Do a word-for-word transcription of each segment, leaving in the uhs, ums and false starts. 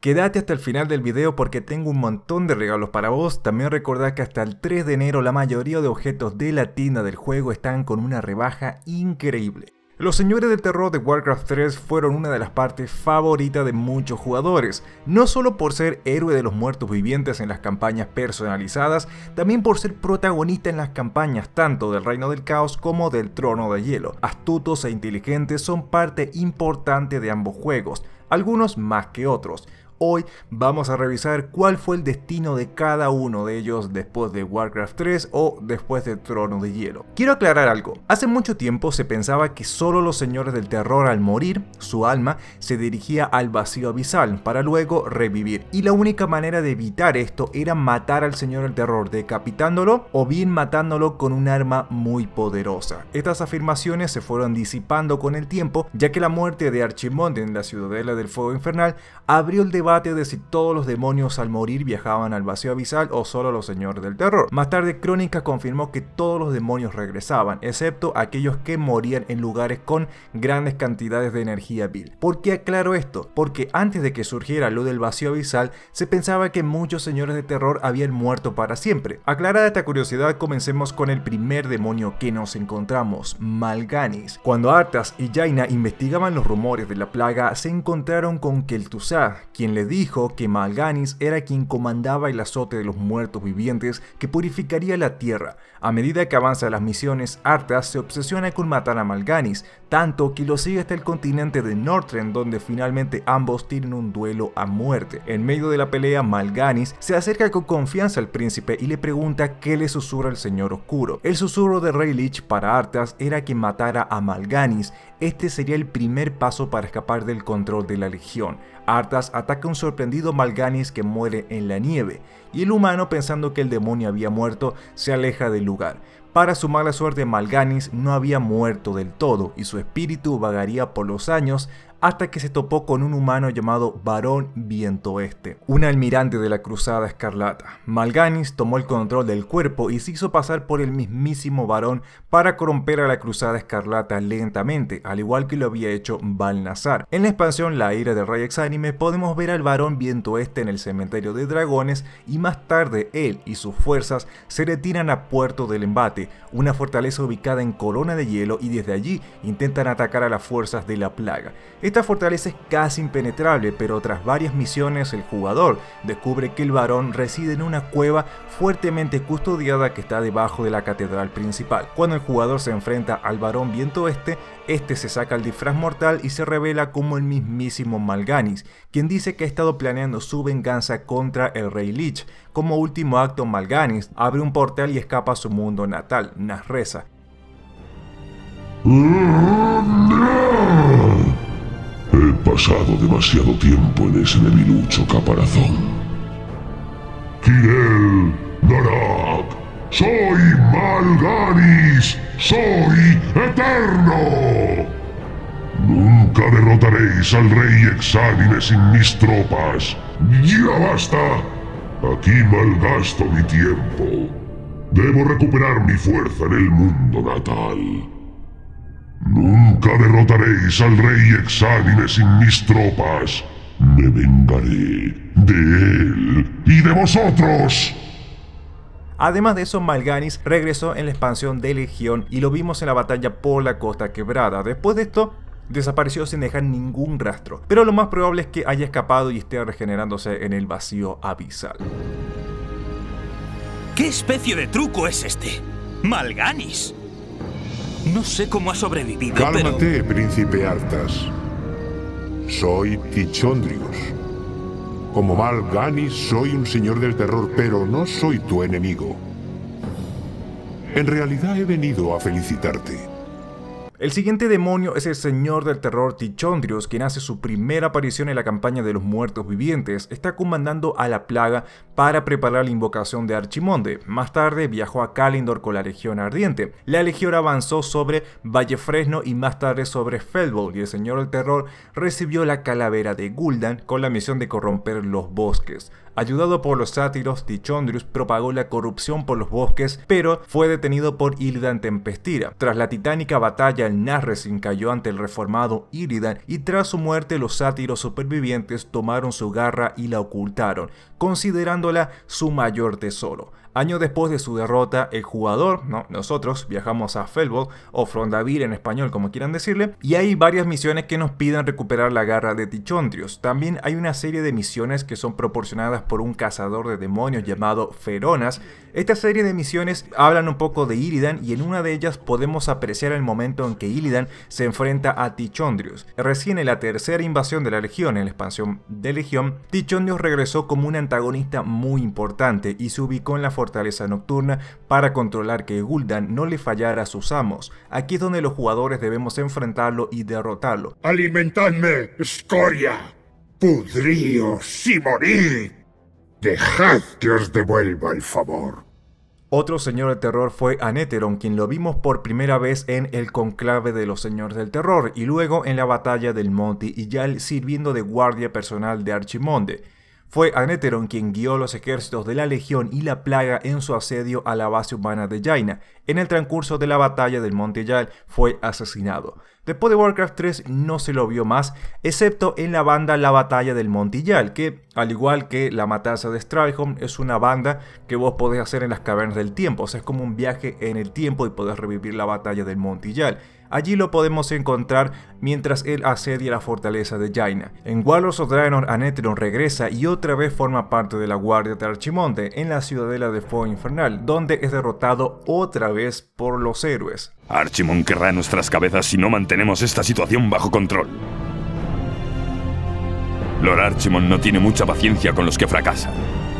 Quédate hasta el final del video porque tengo un montón de regalos para vos. También recordá que hasta el tres de enero la mayoría de objetos de la tienda del juego están con una rebaja increíble. Los señores del terror de Warcraft tres fueron una de las partes favoritas de muchos jugadores, no solo por ser héroe de los muertos vivientes en las campañas personalizadas, también por ser protagonista en las campañas tanto del Reino del Caos como del Trono de Hielo. Astutos e inteligentes son parte importante de ambos juegos, algunos más que otros. Hoy vamos a revisar cuál fue el destino de cada uno de ellos después de Warcraft tres o después de Trono de Hielo. Quiero aclarar algo, hace mucho tiempo se pensaba que solo los señores del terror al morir, su alma se dirigía al vacío abisal para luego revivir, y la única manera de evitar esto era matar al señor del terror decapitándolo o bien matándolo con un arma muy poderosa. Estas afirmaciones se fueron disipando con el tiempo, ya que la muerte de Archimonde en la Ciudadela del Fuego Infernal abrió el debate de si todos los demonios al morir viajaban al vacío abisal o solo los señores del terror. Más tarde Crónica confirmó que todos los demonios regresaban, excepto aquellos que morían en lugares con grandes cantidades de energía vil. ¿Por qué aclaro esto? Porque antes de que surgiera lo del vacío abisal, se pensaba que muchos señores de terror habían muerto para siempre. Aclarada esta curiosidad, comencemos con el primer demonio que nos encontramos, Mal'Ganis. Cuando Arthas y Jaina investigaban los rumores de la plaga, se encontraron con Kel'Thuzad, quien le dijo que Mal'Ganis era quien comandaba el azote de los muertos vivientes que purificaría la tierra. A medida que avanza las misiones, Arthas se obsesiona con matar a Mal'Ganis, tanto que lo sigue hasta el continente de Northrend, donde finalmente ambos tienen un duelo a muerte. En medio de la pelea, Mal'Ganis se acerca con confianza al príncipe y le pregunta qué le susurra el Señor Oscuro. El susurro de Rayleigh para Arthas era que matara a Mal'Ganis. Este sería el primer paso para escapar del control de la Legión. Arthas ataca a un sorprendido Mal'Ganis que muere en la nieve, y el humano, pensando que el demonio había muerto, se aleja del lugar. Para su mala suerte, Mal'Ganis no había muerto del todo y su espíritu vagaría por los años hasta que se topó con un humano llamado Barón Viento Oeste, un almirante de la Cruzada Escarlata. Mal'Ganis tomó el control del cuerpo y se hizo pasar por el mismísimo Barón para corromper a la Cruzada Escarlata lentamente, al igual que lo había hecho Balnazar. En la expansión La Ira del Rey Exánime podemos ver al Barón Viento Oeste en el cementerio de dragones y más tarde él y sus fuerzas se retiran a Puerto del Embate, una fortaleza ubicada en Corona de Hielo, y desde allí intentan atacar a las fuerzas de la plaga. Esta fortaleza es casi impenetrable, pero tras varias misiones el jugador descubre que el varón reside en una cueva fuertemente custodiada que está debajo de la catedral principal. Cuando el jugador se enfrenta al Barón Viento Oeste, este se saca el disfraz mortal y se revela como el mismísimo Mal'Ganis, quien dice que ha estado planeando su venganza contra el Rey Lich. Como último acto, Mal'Ganis abre un portal y escapa a su mundo natal, Nazreza. He pasado demasiado tiempo en ese debilucho caparazón. Kirel Darak, soy Mal'Ganis, soy eterno. Nunca derrotaréis al rey Exánime sin mis tropas. ¡Ya basta! Aquí malgasto mi tiempo. Debo recuperar mi fuerza en el mundo natal. Nunca derrotaréis al rey Exánime sin mis tropas. Me vengaré de él y de vosotros. Además de eso, Mal'Ganis regresó en la expansión de Legión y lo vimos en la batalla por la Costa Quebrada. Después de esto, desapareció sin dejar ningún rastro, pero lo más probable es que haya escapado y esté regenerándose en el vacío abisal. ¿Qué especie de truco es este? ¡Mal'Ganis! No sé cómo ha sobrevivido, Cálmate, pero... príncipe Arthas. Soy Tichondrius. Como Mal'Ganis soy un señor del terror, pero no soy tu enemigo. En realidad he venido a felicitarte. El siguiente demonio es el señor del terror Tichondrius, quien hace su primera aparición en la campaña de los muertos vivientes. Está comandando a la plaga para preparar la invocación de Archimonde. Más tarde viajó a Kalimdor con la Legión Ardiente. La Legión avanzó sobre Vallefresno y más tarde sobre Feldbold, y el señor del terror recibió la calavera de Gul'dan con la misión de corromper los bosques. Ayudado por los sátiros, Tichondrius propagó la corrupción por los bosques, pero fue detenido por Illidan Tempestira. Tras la titánica batalla, el Narresin cayó ante el reformado Illidan y tras su muerte los sátiros supervivientes tomaron su garra y la ocultaron, considerándola su mayor tesoro. Años después de su derrota, el jugador, no, nosotros, viajamos a Felbol o Frondavir en español como quieran decirle, y hay varias misiones que nos piden recuperar la garra de Tichondrius. También hay una serie de misiones que son proporcionadas por un cazador de demonios llamado Feronas. Esta serie de misiones hablan un poco de Illidan y en una de ellas podemos apreciar el momento en que Illidan se enfrenta a Tichondrius. Recién en la tercera invasión de la Legión, en la expansión de Legión, Tichondrius regresó como un antagonista muy importante y se ubicó en la fortaleza nocturna para controlar que Gul'dan no le fallara a sus amos. Aquí es donde los jugadores debemos enfrentarlo y derrotarlo. ¡Alimentadme, escoria! ¡Pudríos y morid! ¡Dejad que os devuelva el favor! Otro señor del terror fue Anetheron, quien lo vimos por primera vez en el conclave de los señores del terror y luego en la batalla del Monte Iyal sirviendo de guardia personal de Archimonde. Fue Anetheron quien guió los ejércitos de la Legión y la Plaga en su asedio a la base humana de Jaina. En el transcurso de la batalla del Monte Iyal fue asesinado. Después de Warcraft tres no se lo vio más, excepto en la banda La Batalla del Monte Iyal, que, al igual que la Matanza de Strahleholm, es una banda que vos podés hacer en las cavernas del tiempo. O sea, es como un viaje en el tiempo y podés revivir la batalla del Monte Iyal. Allí lo podemos encontrar mientras él asedia la fortaleza de Jaina. En Warlords of Draenor, Anetheron regresa y otra vez forma parte de la Guardia de Archimonde en la ciudadela de Fuego Infernal, donde es derrotado otra vez por los héroes. Archimonde querrá nuestras cabezas si no mantenemos esta situación bajo control. Lord Archimonde no tiene mucha paciencia con los que fracasan.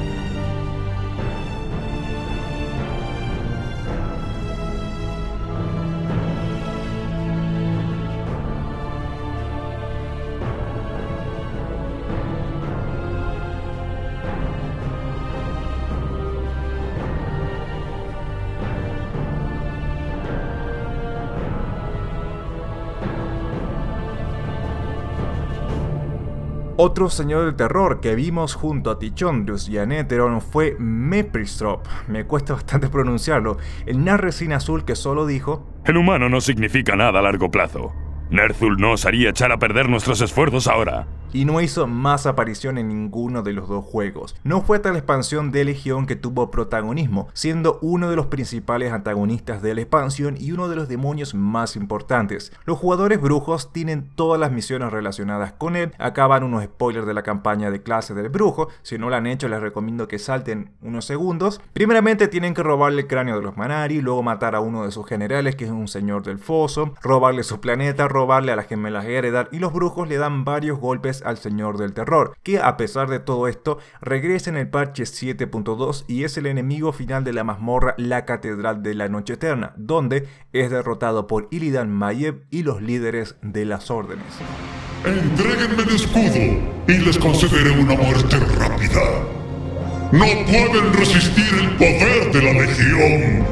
Otro señor del terror que vimos junto a Tichondrius y Anetheron fue Mepristrop. Me cuesta bastante pronunciarlo. El Narresin azul que solo dijo: el humano no significa nada a largo plazo. Ner'zhul no os haría echar a perder nuestros esfuerzos ahora. Y no hizo más aparición en ninguno de los dos juegos. No fue hasta la expansión de Legión que tuvo protagonismo, siendo uno de los principales antagonistas de la expansión y uno de los demonios más importantes. Los jugadores brujos tienen todas las misiones relacionadas con él. Acá van unos spoilers de la campaña de clase del brujo. Si no lo han hecho, les recomiendo que salten unos segundos. Primeramente tienen que robarle el cráneo de los Manari, luego matar a uno de sus generales, que es un señor del foso, robarle su planeta, robarle a las gemelas Eredar, y los brujos le dan varios golpes al señor del terror, que a pesar de todo esto regresa en el parche siete punto dos y es el enemigo final de la mazmorra La Catedral de la Noche Eterna, donde es derrotado por Illidan Maiev y los líderes de las órdenes. Entréguenme el escudo y les concederé una muerte rápida. No pueden resistir el poder de la Legión.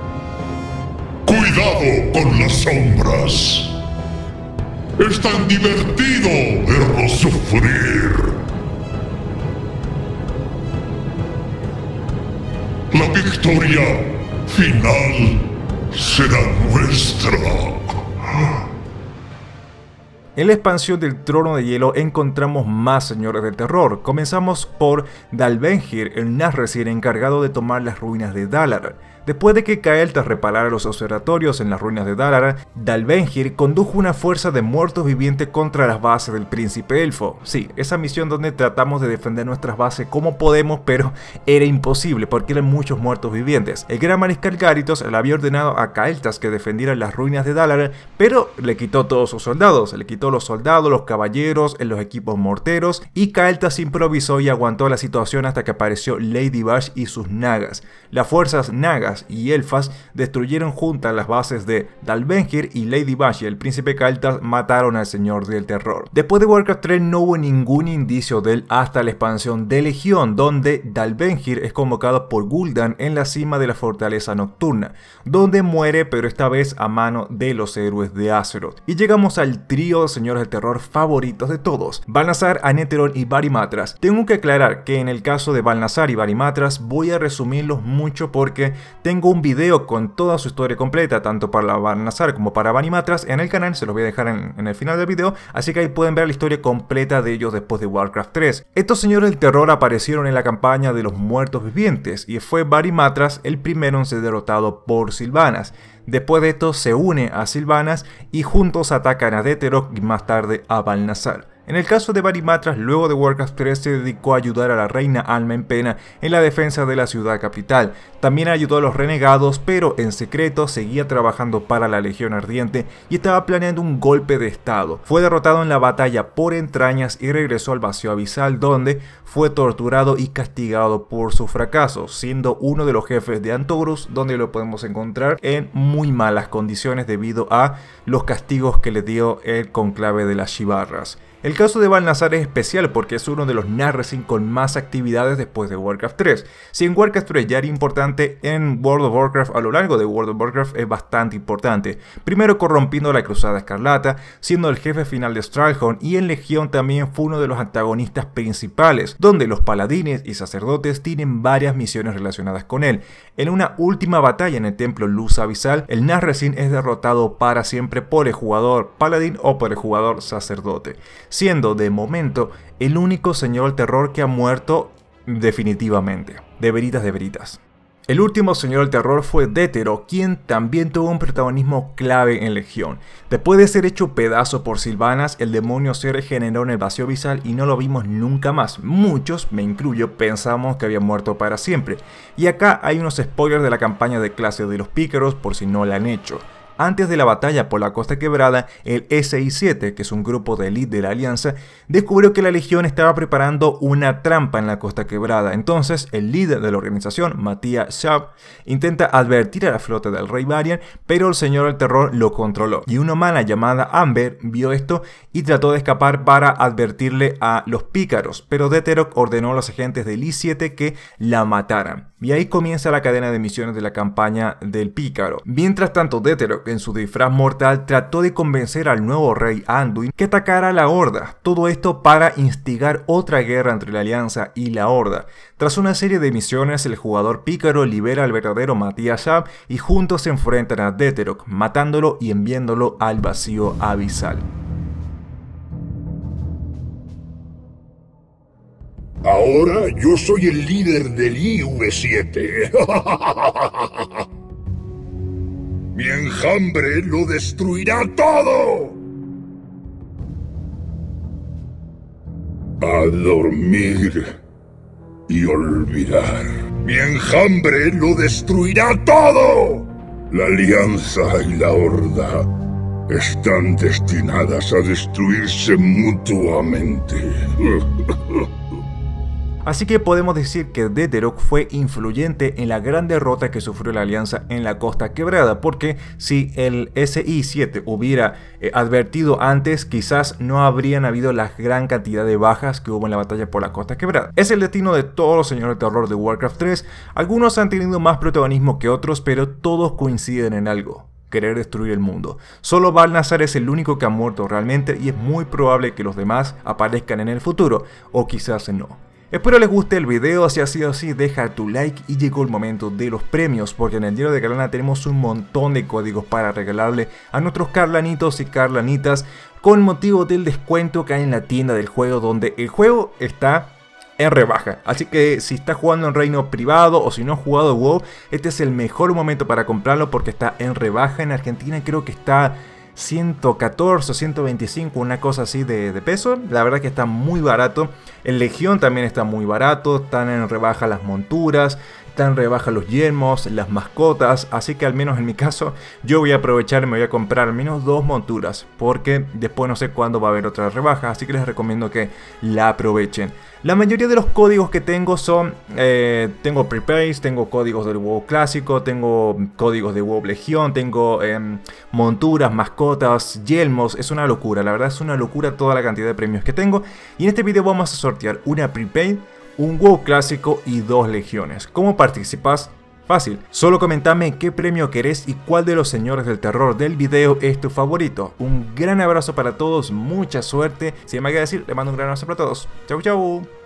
Cuidado con las sombras. Es tan divertido verlos sufrir. La victoria final será nuestra. En la expansión del Trono de Hielo encontramos más señores del terror. Comenzamos por Dalbenhir, el Narresin encargado de tomar las ruinas de Dalaran. Después de que Kael'thas reparara los observatorios en las ruinas de Dalaran, Dalbenhir condujo una fuerza de muertos vivientes contra las bases del príncipe elfo. Sí, esa misión donde tratamos de defender nuestras bases como podemos, pero era imposible porque eran muchos muertos vivientes. El gran mariscal Garithos le había ordenado a Kael'thas que defendiera las ruinas de Dalaran, pero le quitó todos sus soldados. Le quitó los soldados, los caballeros, los equipos morteros, y Kael'thas improvisó y aguantó la situación hasta que apareció Lady Bash y sus nagas. Las fuerzas nagas y elfas destruyeron juntas las bases de Dalbenhir, y Lady Bash y el príncipe Kael'thas mataron al señor del terror. Después de Warcraft tres no hubo ningún indicio de él hasta la expansión de Legión, donde Dalbenhir es convocado por Gul'dan en la cima de la fortaleza nocturna, donde muere, pero esta vez a mano de los héroes de Azeroth. Y llegamos al trío los señores del terror favoritos de todos, Balnazar, Aneteron y Varimatras. Tengo que aclarar que en el caso de Balnazar y Varimatras voy a resumirlos mucho porque tengo un video con toda su historia completa, tanto para Balnazar como para Varimatras en el canal, se los voy a dejar en, en el final del video, así que ahí pueden ver la historia completa de ellos después de Warcraft tres. Estos señores del terror aparecieron en la campaña de los muertos vivientes y fue Varimatras el primero en ser derrotado por Sylvanas. Después de esto se une a Sylvanas y juntos atacan a Deterok y más tarde a Balnazar. En el caso de Varimatras, luego de Warcraft tres se dedicó a ayudar a la reina Alma en Pena en la defensa de la ciudad capital. También ayudó a los renegados, pero en secreto seguía trabajando para la Legión Ardiente y estaba planeando un golpe de estado. Fue derrotado en la batalla por entrañas y regresó al vacío abisal, donde fue torturado y castigado por su fracaso, siendo uno de los jefes de Antoghrus, donde lo podemos encontrar en muy malas condiciones debido a los castigos que le dio el conclave de las Shivarras. El caso de Balnazar es especial porque es uno de los Narresin con más actividades después de Warcraft tres. Si en Warcraft tres ya era importante, en World of Warcraft a lo largo de World of Warcraft es bastante importante. Primero corrompiendo la Cruzada Escarlata, siendo el jefe final de Stralhorn, y en Legión también fue uno de los antagonistas principales, donde los paladines y sacerdotes tienen varias misiones relacionadas con él. En una última batalla en el templo Luz Abisal, el Narresin es derrotado para siempre por el jugador paladín o por el jugador sacerdote, siendo de momento el único señor del terror que ha muerto definitivamente, de veritas de veritas. El último señor del terror fue Deterok, quien también tuvo un protagonismo clave en Legión. Después de ser hecho pedazo por Sylvanas, el demonio se regeneró en el vacío abisal y no lo vimos nunca más. Muchos, me incluyo, pensamos que había muerto para siempre. Y acá hay unos spoilers de la campaña de clase de los pícaros por si no la han hecho. Antes de la batalla por la Costa Quebrada, el S I siete, que es un grupo de élite de la Alianza, descubrió que la Legión estaba preparando una trampa en la Costa Quebrada. Entonces, el líder de la organización, Matías Shab, intenta advertir a la flota del Rey Varian, pero el Señor del Terror lo controló. Y una humana llamada Amber vio esto y trató de escapar para advertirle a los pícaros, pero Deterok ordenó a los agentes del I siete que la mataran. Y ahí comienza la cadena de misiones de la campaña del pícaro. Mientras tanto, Deterok, en su disfraz mortal, trató de convencer al nuevo rey Anduin que atacara a la Horda. Todo esto para instigar otra guerra entre la Alianza y la Horda. Tras una serie de misiones, el jugador pícaro libera al verdadero Matías Shab y juntos se enfrentan a Deterok, matándolo y enviándolo al vacío abisal. Ahora yo soy el líder del I V siete. Mi enjambre lo destruirá todo. A dormir y olvidar. Mi enjambre lo destruirá todo. La Alianza y la Horda están destinadas a destruirse mutuamente. Así que podemos decir que Deterok fue influyente en la gran derrota que sufrió la Alianza en la Costa Quebrada, porque si el S I siete hubiera eh, advertido antes, quizás no habrían habido la gran cantidad de bajas que hubo en la batalla por la Costa Quebrada. Es el destino de todos los señores de terror de Warcraft tres, algunos han tenido más protagonismo que otros, pero todos coinciden en algo: querer destruir el mundo. Solo Balnazar es el único que ha muerto realmente y es muy probable que los demás aparezcan en el futuro, o quizás no. Espero les guste el video, si ha sido así deja tu like y llegó el momento de los premios, porque en el diario de Carlana tenemos un montón de códigos para regalarle a nuestros carlanitos y carlanitas con motivo del descuento que hay en la tienda del juego, donde el juego está en rebaja. Así que si estás jugando en reino privado o si no has jugado WoW, este es el mejor momento para comprarlo porque está en rebaja. En Argentina creo que está ciento catorce o ciento veinticinco, una cosa así de, de peso. La verdad que está muy barato. En Legión también está muy barato. Están en rebaja las monturas, están en rebaja los yelmos, las mascotas. Así que al menos en mi caso yo voy a aprovechar y me voy a comprar al menos dos monturas, porque después no sé cuándo va a haber otra rebaja. Así que les recomiendo que la aprovechen. La mayoría de los códigos que tengo son, eh, tengo prepays, tengo códigos del WoW clásico, tengo códigos de WoW Legión, tengo eh, monturas, mascotas, yelmos. Es una locura, la verdad es una locura toda la cantidad de premios que tengo. Y en este video vamos a sortear una prepaid, un WoW clásico y dos legiones. ¿Cómo participas? Fácil, solo comentame qué premio querés y cuál de los señores del terror del video es tu favorito. Un gran abrazo para todos, mucha suerte. Sin más que decir, le mando un gran abrazo para todos. Chau chau.